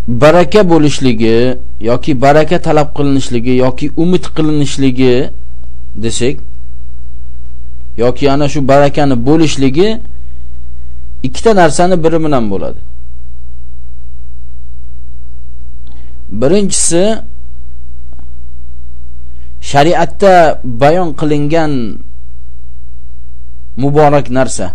baraka bo'lishligi yoki baraka talab qilinishligi yoki umid qilinishligi desak, yoki ana shu barakani bo'lishligi ikkita narsani biri bilan bo'ladi. Birinchisi, shariatda bayon qilingan muborak narsa.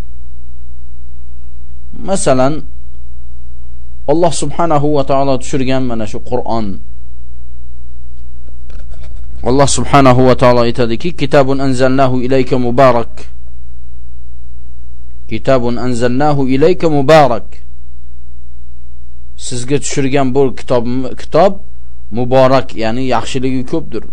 Masalan, Alloh subhanahu va taolo tushirgan mana shu Qur'on. Alloh subhanahu va taolo aytadiki, kitabun anzalnahu ilayka mubarak. Kitabun anzalnahu ilayka mubarak. Sizga tushirgan bu kitob muborak, ya'ni yaxshiligi ko'pdir.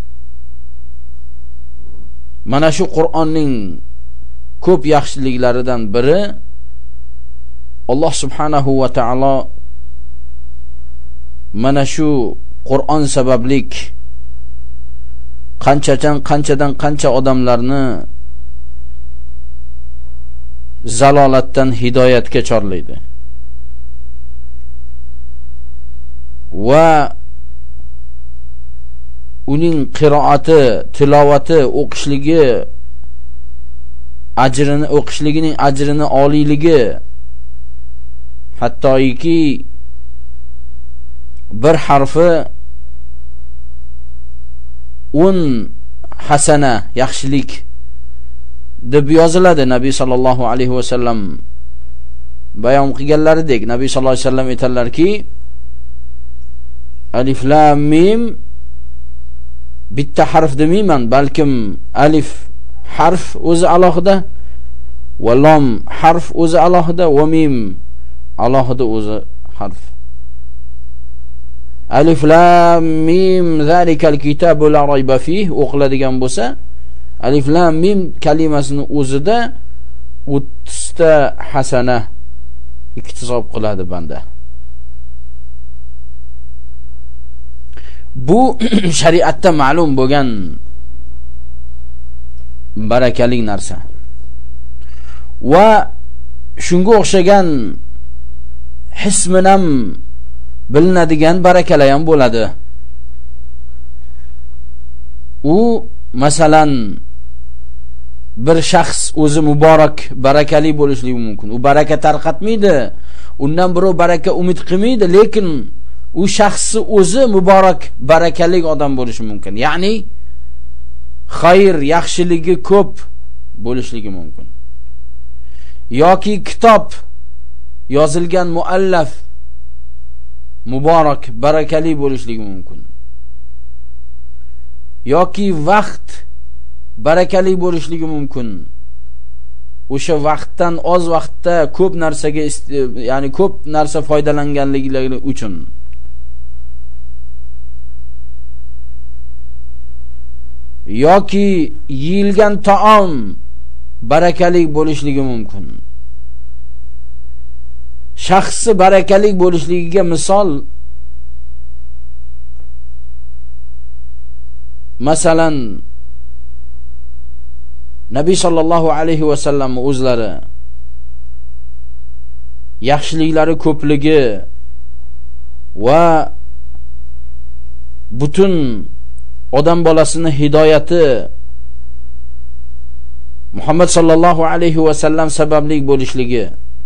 Mana shu Qur'onning ko'p yaxshiliklaridan biri Alloh subhanahu va taolo mana shu Qur'on sabablik qancha odamlarni zalolatdan hidoyatga chorlaydi. Va uning qiroati, tilovati, o'qishligining ajrini oliyligi, hattoki bir harfi 10 hasana, yaxshilik deb yoziladi. Nabiy sallallohu alayhi va sallam bayon qilganlaridek, Nabiy sallallohu alayhi va sallam aytadilarki, alif lam mim, bitta harf demiman, balkim alif harf o'zi alohida, va lam harf o'zi alohida, va mim alohida o'zi harf. Alif lam mim zalikal kitabu la rayba fih o'qiladigan bo'lsa, alif lam mim kalimasining o'zida 30 ta hasana iktisob qiladi banda. Bu shariatda ma'lum bo'lgan barakali narsa. Va shunga o'xshagan his bilan bilinadigan barakalar ham bo'ladi. U masalan bir shaxs o'zi muborak, barakali bo'lishligi mumkin. U baraka tarqatmaydi, undan birov baraka umid qilmaydi, lekin u shaxsni o'zi muborak, barakali odam bo'lishi mumkin. Ya'ni xayr, yaxshiligi ko'p bo'lishligi mumkin. Yoki kitob yozilgan muallaf muborak, barakali bo'lishligi mumkin. Yoki vaqt barakali bo'lishligi mumkin. O'sha vaqtdan oz vaqtda ko'p narsaga, ya'ni ko'p narsa foydalanganliklari uchun. Yoki yeyilgan taom barakali bo'lishligi mumkin. Shaxsi barakali bo'lishligiga misol, masalan Nabiy sallallohu alayhi va sallam o'zlari yaxshiliklari ko'pligi va butun odam bolasini hidoyati Muhammad sallallohu alayhi va sallam sababli bo'lishligi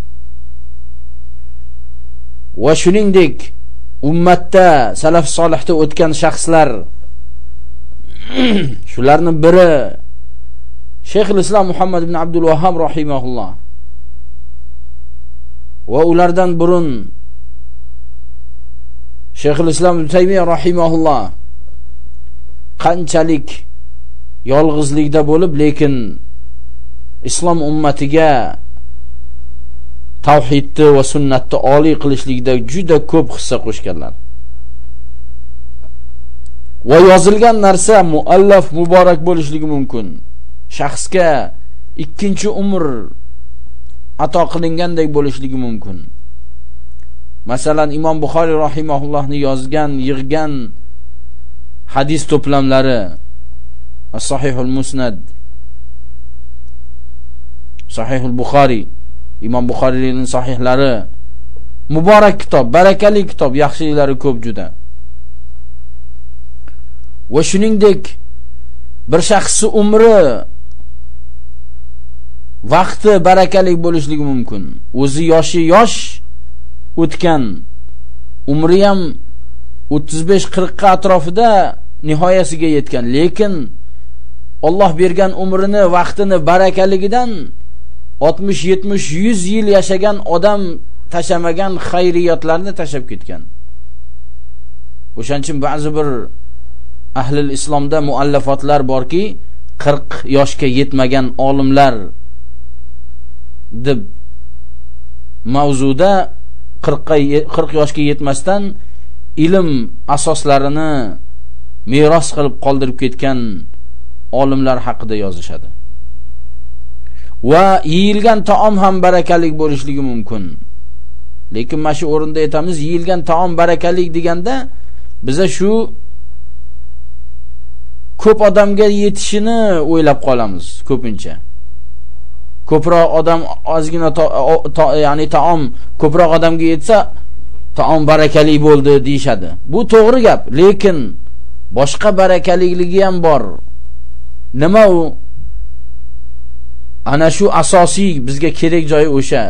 va shuningdek ummatda salaf solihda o'tgan shaxslar, shularning biri Shayxul Islom Muhammad ibn Abdul Wahhab rahimahulloh va ulardan burun Shayxul Islom ibn Taymiyya rahimahulloh qanchalik yolg'izlikda bo'lib, lekin islom ummatiga tavhidni va sunnatni oliy qilishlikda juda ko'p hissa qo'shganlar. Va yozilgan narsa muallaf, muborak bo'lishligi mumkin. Shaxsga ikkinchi umr ato qilingandek bo'lishligi mumkin. Masalan, Imom Buxoriy rahimahullohni yig'gan hadis to'plamlari, As-Sahihul Musnad, Sahihul Buxoriy, Imom Buxoriyning sahihlari muborak kitob, barakali kitob, yaxshiliklari ko'p juda. Va shuningdek bir shaxsning umri vaqti barakali bo'lishligi mumkin. O'zi yosh o'tgan, umri ham 35-40 ga atrofida nihoyasiga yetgan, lekin Alloh bergan umrini, vaqtini barakaligidan 60, 70, 100 yil yashagan odam tashamagan xayriyatlarni tashab ketgan. O'shaning uchun ba'zi bir ahli islomda muallafotlar borki, 40 yoshga yetmagan olimlar deb mavzuda 40 yoshga yetmasdan ilm asoslarini meros qilib qoldirib ketgan olimlar haqida yozishadi. Va yeyilgan taom ham barakali bo'lishligi mumkin. Lekin mana shu o'rinda aytamiz, yeyilgan taom barakali deganda biza shu ko'p odamga yetishini o'ylab qolamiz ko'pincha. Ko'proq odam ozgina ya'ni taom ko'proq odamga yetsa taom barakali bo'ldi deyshadi. Bu to'g'ri gap, lekin boshqa barakaliligi ham bor. Nima u? Ana shu asosiy bizga kerak joyi o'sha.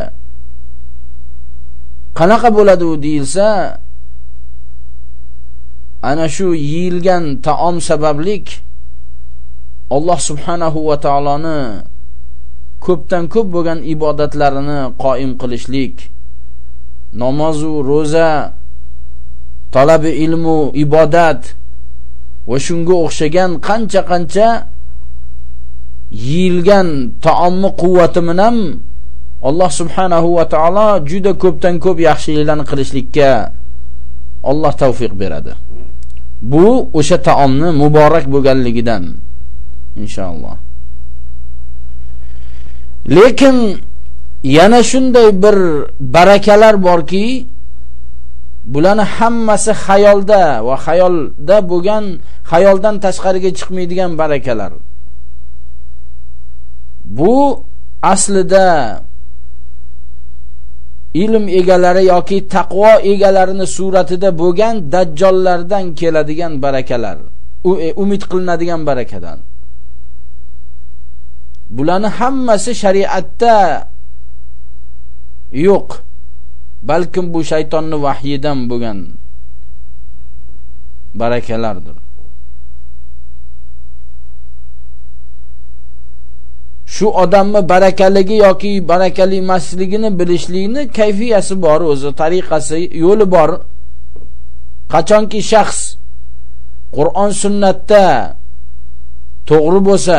Qanaqa bo'ladi u deyilsa, ana shu yeyilgan taom sabablik Alloh subhanahu va taoloni ko'pdan ko'p bo'lgan ibodatlarini qoim qilishlik, namoz va roza, talabi ilmu, ibodat va shunga o'xshagan qancha yeyilgan taomni quvvati bilan Alloh subhanahu va taolo juda ko'pdan ko'p yaxshiliklarni qilishlikka Alloh tavfiq beradi. Bu o'sha taomni muborak bo'lganligidan inshaalloh. Lekin yana shunday bir barakalar borki, bularni hammasi xayolda va xayolda bo'lgan, xayoldan tashqariga chiqmaydigan barakalar. Bu aslida ilm egalari yoki taqvo egalarini suratida bo'lgan dajjollardan keladigan barakalar. Umid qilinadigan barakadan. Bularni hammasi shariatda yo'q. Balkim bu shaytonning vahyidan bo'lgan barakalardir. Shu odamni barakaligi yoki barakali emasligini bilishlikni kayfiyasi bor, o'zi tariqasi, yo'li bor. Qachonki shaxs Qur'on sunnatda to'g'ri bo'lsa,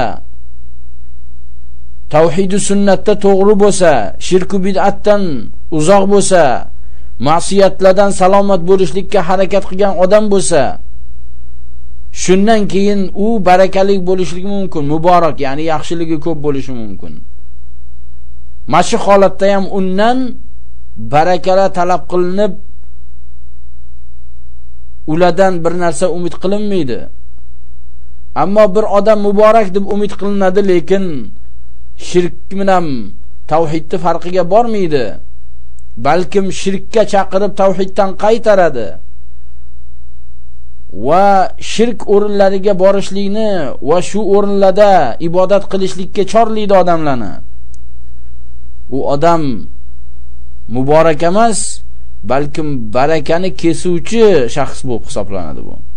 tavhid va sunnatda to'g'ri bo'lsa, shirk va bid'atdan uzoq bo'lsa, ma'siyatlardan salomat bo'lishlikka harakat qilgan odam bo'lsa, shundan keyin u barakali bo'lishligi mumkin, muborak, ya'ni yaxshiligi ko'p bo'lishi mumkin. Mana holatda ham undan barakala talab qilinib, ulardan bir narsa umid qilinmaydi. Ammo bir odam muborak deb umid qilinadi, lekin shirk bilan tavhidning farqiga bormaydi. Balkim shirkka chaqirib tavhiddan qaytaradi. Va shirk o'rinlariga borishlikni va shu o'rinlarda ibodat qilishlikka chorlaydi odamlarni. U odam muborak emas, balkim barakani kesuvchi shaxs bo'lib hisoblanadi bu.